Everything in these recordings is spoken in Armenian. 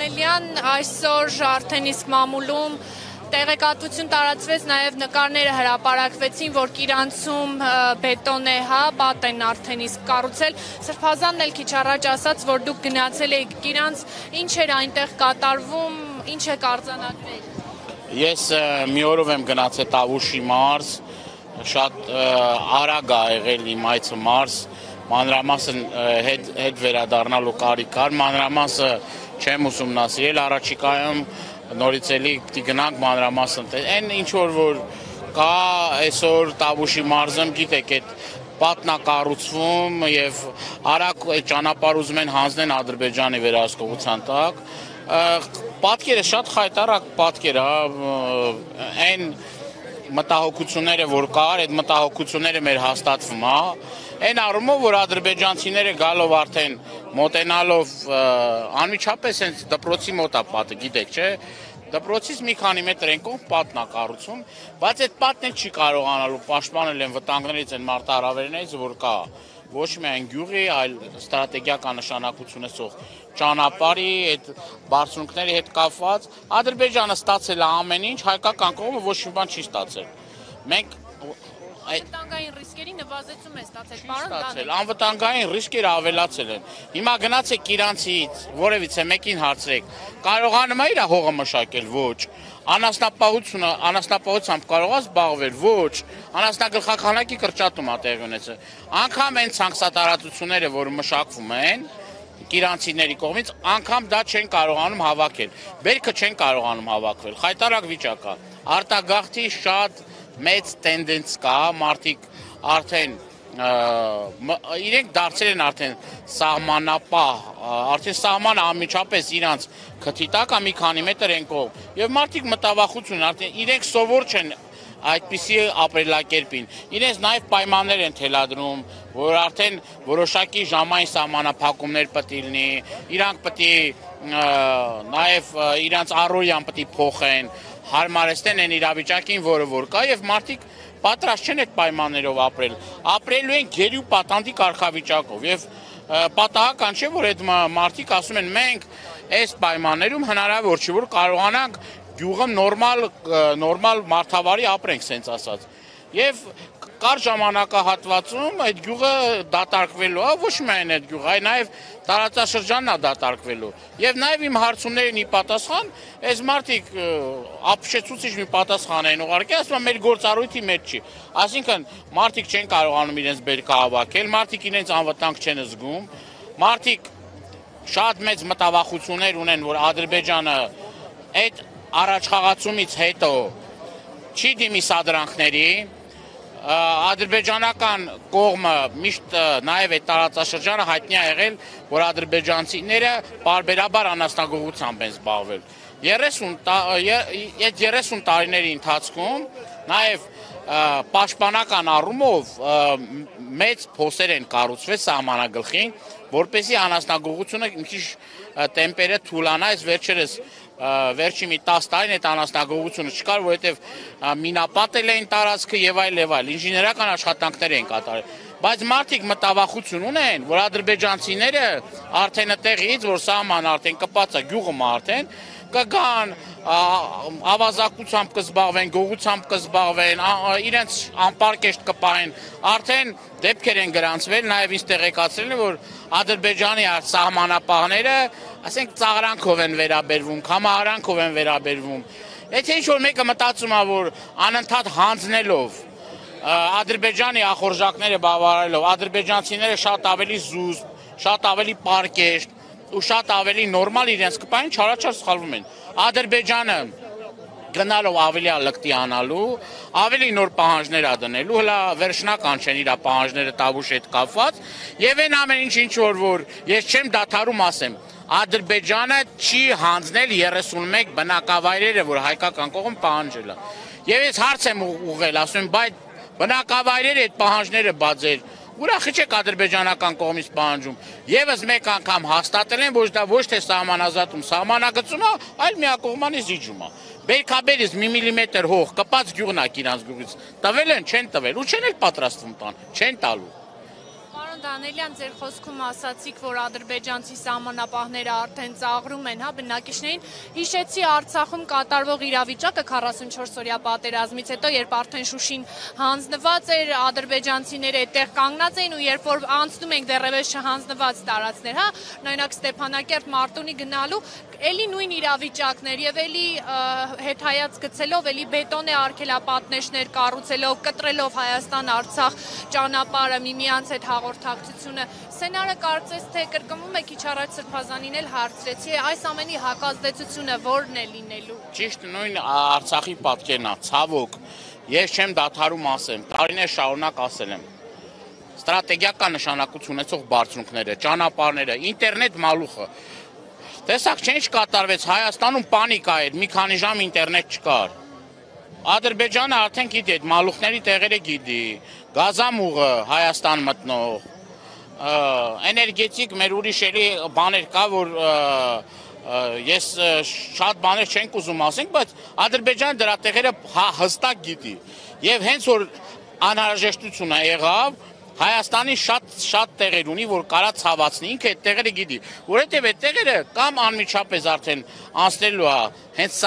Սամվելյան, այսօր արդեն իսկ մամուլում տեղեկատվություն տարածվեց, նաև նկարները հրապարակվեցին, որ Կիրանցում բետոն է, պատ են արդեն իսկ կառուցել։ Սրբազանն էլ քիչ առաջ ասաց, որ դուք գնացել եք Կիրանց, ինչ էր այնտեղ կատարվում, ինչ է արձանագրել։ Ես մի օրով եմ գնացել Տավուշի մարզ, շատ արագ ա եղել իմ այցը մարզ, մանրամասն հետ վերադառնալու կարիք կար, մանրամասը չեմ ուսումնասիրել, առաջիկայում նորից էլի պիտի գնանք մանրամասն, այն ինչ որ կա այսօր Տավուշի մարզում, գիտեք, այդ պատն է կառուցվում եւ արագ այդ ճանապարհ ուզում են հանձնեն Ադրբեջանի վերահսկողության տակ, պատկերը շատ խայտառակ պատկեր է, այն մտահոգությունները որ կար, այդ մտահոգությունները մեր հաստատվում է, այն առումով որ ադրբեջանցիները գալով արդեն մոտենալով անմիջապես հենց դպրոցի մոտ է պատը, գիտեք, չէ, դպրոցից մի քանի մետր են կողմ պատն է կառուցում, բայց այդ պատն էլ չի կարողանալու պաշտպանել են վտանգներից, այն մարտահրավերներից, որ կա ոչ միայն գյուղի, այլ ստրատեգիական նշանակություն ունեցող ճանապարհի, այդ բարձունքների հետ կապված, Ադրբեջանը ստացել է ամեն ինչ, հայկական կողմը ոչ մի բան չի ստացել։ Մենք անվտանգային ռիսկերի նվազեցում է ստացել, պարոն Տանեկ։ Անվտանգային ռիսկերը ավելացել են։ Հիմա գնացեք Իրանցից, որևիցե մեկին հարցրեք, կարողանում է իր հողը մշակել, ոչ։ Անասնապահությամբ կարող է զբաղվել, ոչ։ Անասնագլխականակի կրճատում է տեղի ունեցել։ Անգամ այն ցանքսատարածությունները, որ մշակվում են Իրանցիների կողմից, անգամ դա չեն կարողանում հավաքել։ Բերքը չեն կարողանում հավաքվել։ Խայտարակ վիճակ է։ Արտագաղթի շատ մեծ տենդենս կա, մարդիկ արդեն իրենք դարձել են արդեն սահմանապահ, արդեն սահմանը անմիջապես իրանց քթի տակ է մի քանի մետր են կողմ, եւ մարդիկ մտավախություն, արդեն իրենք սովոր չեն այդպիսի ապրելակերպին, իրենց նաև պայմաններ են թելադրում, որ արդեն որոշակի ժամային սահմանափակումներ պետք լինի, իրանք պետք նաև իրանց առօրյան պետք փոխեն, հարմարեցնեն այն իրավիճակին, որը որ կա, եւ մարդիկ պատրաստ չեն այդ պայմաններով ապրել, ապրելու են գերի ու պատանդի կարգավիճակով, եւ պատահական չէ, որ այդ մարդիկ ասում են մենք այս պայմաններում հնարավոր չի, որ կարողանանք գյուղը նորմալ մարդավարի ապրենք, սենց ասած, եւ կար ժամանակահատվածում այդ գյուղը դատարկվելու է, ոչ միայն այդ գյուղը, այլ նաև տարածաշրջանն է դատարկվելու։ Եվ նաև իմ հարցումներին ի պատասխան, այս մարդիկ ապշեցուցիչ մի պատասխան են ուղարկել, ասում են մեր գործառույթի մեջ չի։ Այսինքն մարդիկ չեն կարողանում իրենց բերքը հավաքել, մարդիկ իրենց անվտանգ չեն զգում, մարդիկ շատ մեծ մտավախություններ ունեն, որ Ադրբեջանը այդ առաջխաղացումից հետո չի դիմի սադրանքների, ադրբեջանական կողմը միշտ նաև այդ տարածաշրջանը հայտնի է եղել, որ ադրբեջանցիները պարբերաբար անասնագողությամբ են զբաղվել։ 30 տարիների ընթացքում նաև պաշտպանական առումով մեծ փոսեր են կառուցվել սահմանագլխին, որպեսզի անասնագողությունը մի քիչ տեմպերը թուլանա, այս վերջերս վերջի մի 10 տարին այդ անասնագողությունը չկար, որովհետև մինապատել էին տարածքը եւ այլ, ինժեներական աշխատանքներ են կատարել։ Բայց մարդիկ մտավախություն ունեն, որ ադրբեջանցիները արդեն այդտեղից, որ սահման արդեն կպած է գյուղը արդեն, կգան, ավազակությամբ կզբաղվեն, գողությամբ կզբաղվեն, իրենց անպարկեշտ կպահեն, արդեն դեպքեր են գրանցվել, նաև ինձ տեղեկացրել են, որ Ադրբեջանի սահմանապահները, ասենք ծաղրանքով են վերաբերվում, կամահարանքով են վերաբերվում։ Եթե ինչ-որ մեկը մտածում է, որ անընդհատ հանձնելով, Ադրբեջանի ախորժակները բավարարելով, ադրբեջանցիները շատ ավելի զուսպ, շատ ավելի պարկեշտ ու շատ ավելի նորմալ իրենց կպահեն, չարաչար սխալվում են։ Ադրբեջանը գնալով ավելի լկտի անալու, ավելի նոր պահանջներ դնելու, հլա վերջնական չեն իր պահանջները Տավուշի հետ կապված, եւ այն ամեն ինչ որ ես չեմ դադարում ասեմ, Ադրբեջանը չի հանձնել 31 բնակավայրերը, որ հայկական կողմ պահանջել է։ Եվ ես հարց եմ ուղղել, ասում եմ, բայց բնակավայրերը այդ պահանջները բացել, ուրախ չեք ադրբեջանական կողմից պահանջում։ Եվս մեկ անգամ հաստատել են, որ դա ոչ թե սահմանազատում, սահմանագծում է, այլ միակողմանի զիջում է։ Բերքաբերից մի միլիմետր հող կպած գյուղն է իրանց գյուղից։ Տվել են, չեն տվել, ու չեն էլ պատրաստվում տան, չեն տալու։ Պարոն Դանելյան, ձեր խոսքում ասացիք, որ ադրբեջանցի սահմանապահները արդեն ծաղրում են, հա, բնակիչներին։ Հիշեցի Արցախում կատարվող իրավիճակը 44-օրյա պատերազմից հետո, երբ արդեն Շուշին հանձնված էր, ադրբեջանցիները այդտեղ կանգնած էին ու երբ որ անցնում ենք դեռևս չհանձնված տարածքներ, հա, նույնակ Ստեփանակերտ, Մարտունի գնալու, էլի նույն իրավիճակներ եւ էլի հետհայաց գցելով, էլի բետոնե արգելապատնեշներ կառուցելով, կտրելով Հայաստան-Արցախ ճանապարհը, միմյանց հետ հաղորդակցությունը, սցենարը կարծես թե կրկնվում է, քիչ առաջ Սրբազանին էլ հարցրեցի, այս ամենի հակազդեցությունը ո՞րն է լինելու։ Ճիշտ նույն Արցախի պատկերն է, ցավոք, ես չեմ դադարում ասեմ, տարիներ շարունակ ասել եմ։ Ստրատեգիական նշանակություն ունեցող բարձունքները, ճանապարհները, ինտերնետ մալուխը։ Տեսակ չէ ինչ կատարվեց, Հայաստանում պանիկա էր, մի քանի ժամ ինտերնետ չկար։ Ադրբեջանը արդեն գիտի այդ մալուխների տեղերը գիտի, գազամուղը Հայաստան մտնող, էներգետիկ մեր ուրիշ էլի բաներ կա, որ ես շատ բաներ չենք ուզում ասենք, բայց Ադրբեջանը դրա տեղերը հստակ գիտի։ Եվ հենց որ անհրաժեշտությունը եղավ, Հայաստանի շատ տեղեր ունի, որ կարա ցավացնի, ինքը այդ տեղերը գիտի, որովհետև այդ տեղերը կամ անմիջապես արդեն անցնելու է հենց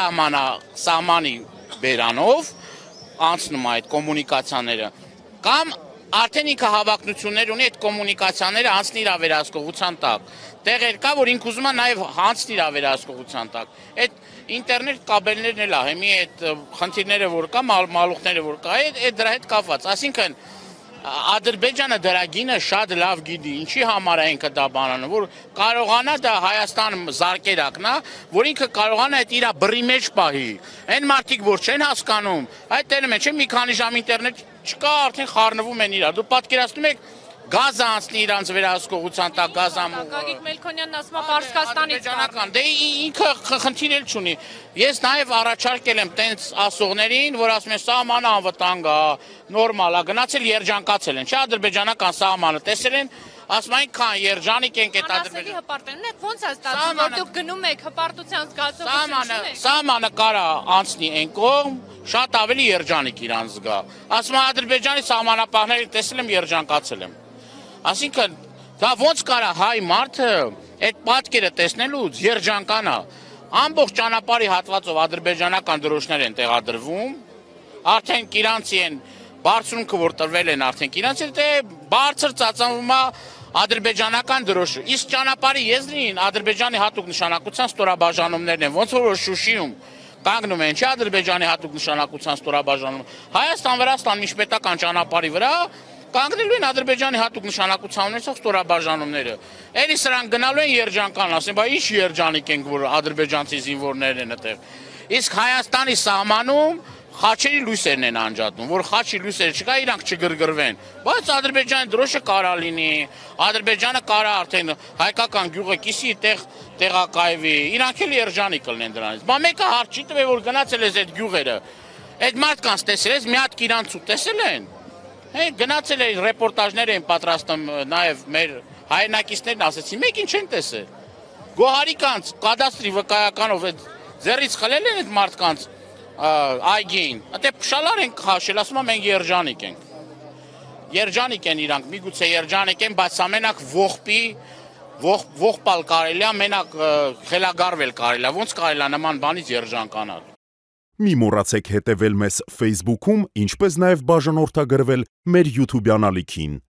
սահմանի բերանով, անցնում է այդ կոմունիկացիաները, կամ արդեն ինքը հավակնություններ ունի այդ կոմունիկացիաները անցնի իր վերահսկողության տակ։ Տեղեր կա, որ ինքը ուզում է նաև հանցնի իր վերահսկողության տակ։ Այդ ինտերնետ կաբելներն էլ է, հիմի այդ խնդիրները որ կա, մալուխները որ կա, այդ դրա հետ կապված, այսինքն Ադրբեջանը դրա գինը շատ լավ գիտի, ինչի համար է ինքը դա բանանում, որ կարողանա դա Հայաստան զարկերակն է, որ ինքը կարողանա այդ իր բռի մեջ պահի։ Այն մարդիկ, որ չեն հասկանում, այդ տերը մեջ մի քանի ժամ ինտերնետ չկա, արդեն խառնվում են իրար։ Դու պատկերացնում եք գազը անցնի իրանց վերահսկողության տակ, գազամուղը։ Գագիկ Մելքոնյանն ասում է Պարսկաստանից ադրբեջանական, դե ինքը խնդիր էլ չունի։ Ես նաև առաջարկել եմ տենց ասողներին, որ ասում են սահմանը անվտանգ է, նորմալ է, գնացել երջանկացել են, չէ, ադրբեջանական սահմանը տեսել են, ասում են քան երջանիկ ենք այդ ադրբեջանցի հպարտեն, ո՞նց է ստացվում, որ դուք գնում եք հպարտության զգացողություն չունեք։ Սահմանը կարա անցնի այն կողմ, շատ ավելի երջանիկ իրանց զգա։ Ասում են Ադրբեջանի սահմանապահները տեսել եմ երջանկացել եմ։ Այսինքն դա ոնց կարա հայ մարդը այդ պատկերը տեսնելուց երջանկանա։ Ամբողջ ճանապարհի հատվածով ադրբեջանական դրոշներ են տեղադրվում, արդեն իրանցի են բարձունքը որ տրվել են արդեն իրանցի, դե բարձր ծածանվում է ադրբեջանական դրոշը։ Իսկ ճանապարհի եզրին Ադրբեջանի հատուկ նշանակության ստորաբաժանումներն են, ոնց որ Շուշիում կանգնում են, չէ, Ադրբեջանի հատուկ նշանակության ստորաբաժանում։ Հայաստան-Վրաստան միջպետական ճանապարհի վրա կանգնելու են Ադրբեջանի հատուկ նշանակության ունեցող ստորաբաժանումները։ Էլի սրանք գնալու են երջանկան, ասեն, բա ինչ երջանիկ ենք, որ ադրբեջանցի զինվորներն են այդտեղ։ Իսկ Հայաստանի սահմանում խաչերի լույսերն են անջատում, որ խաչի լույսերը չկա, իրանք չգրգրվեն։ Բայց Ադրբեջանի դրոշը կարա լինի, Ադրբեջանը կարա արդեն հայկական գյուղը կիսի տեղակայվի, իրանք էլ երջանիկ կլինեն դրանից։ Բա մեկը հարց չի տվել, որ գնացել ես այդ գյուղերը։ Այդ մարդկանց տեսել ես, մի հատ իրանցու տեսել են։ Գնացել էին ռեպորտաժներ էին պատրաստում, նաև մեր հայրենակիցներն ասեցին, մեկին չեն տեսել։ Գոհարիկանց կադաստրի վկայականով այդ ձեռից խլել են այդ մարդկանց այգին, այդե փշալար են քաշել, ասում եմ մենք երջանիկ ենք։ Երջանիկ են իրանք, միգուցե երջանիկ են, բայց ամենակ ողբալ կարելի է, մենակ խելագարվել կարելի է, ոնց կարելի է նման բանից երջանկանալ։ Մի մոռացեք հետևել մեզ Facebook-ում, ինչպես նաև բաժանորդագրվել մեր YouTube-յան ալիքին։